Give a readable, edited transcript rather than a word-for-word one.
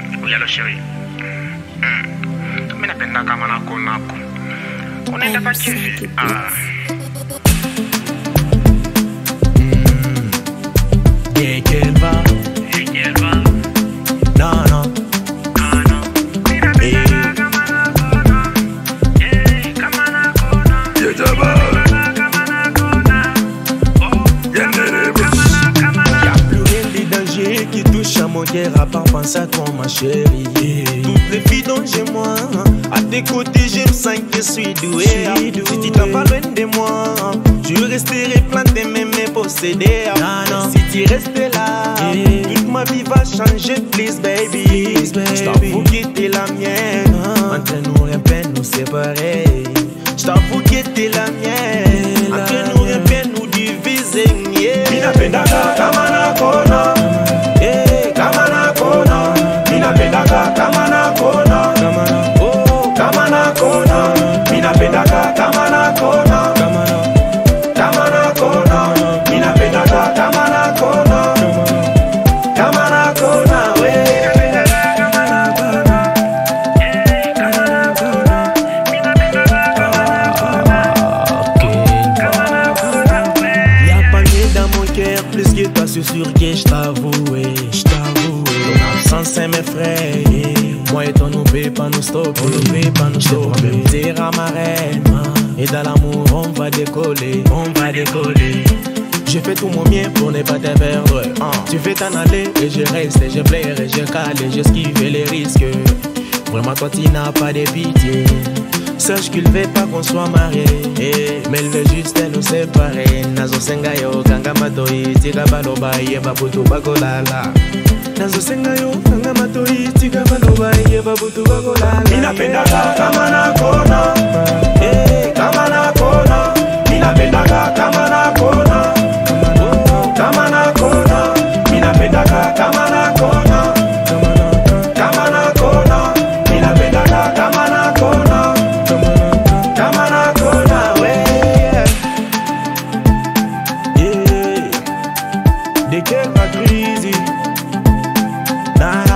Uyalo chéri. Mimi napenda kama nako. Unaenda pa chivi? Qu'elle va. Non, non. Qui touche à mon cœur à part penser à toi ma chérie. Toutes les filles dont j'ai moi, à tes côtés je me sens que je suis doué. Si tu t'en vas loin de moi, je resterai planté même possédé. Si tu restes là, toute ma vie va changer. Please baby, je t'avoue que t'es la mienne. Entre nous rien peut nous séparer. Je t'avoue que t'es la mienne. Entre nous rien peut nous diviser. Minapendaka kama nakona. Minapendaka kama nakona. Oh, kama nakona. Minapendaka kama nakona. Kama nakona. Minapendaka kama nakona. Kama nakona, we. Y'a pas mieux dans mon cœur, plus que toi, c'est sûr que je t'avoue. Ton absence m'effraie. Moi et toi, nous ne pas nous stopper. Je dois me dire à ma reine. Et dans l'amour, on va décoller. Je fais tout mon mieux pour ne pas te perdre. Tu fais t'en aller et je reste, et je plaire, et je cale, et j'esquive les risques. Vraiment toi tu n'as pas de pitié. Sache qu'il veut pas qu'on soit mariés, mais il veut juste nous séparer. Nazo senga yo kanga matoi tika baloba yeba butu bakolala. Nazo senga yo kanga matoi tika baloba yeba butu bakolala. Minapendaka kama nakona, kama nakona. Minapendaka kama nakona. Kama nakona, minapendaka kama nakona. Kama nakona, minapendaka kama nakona. Kama nakona, we. Yeah, de quelle crise?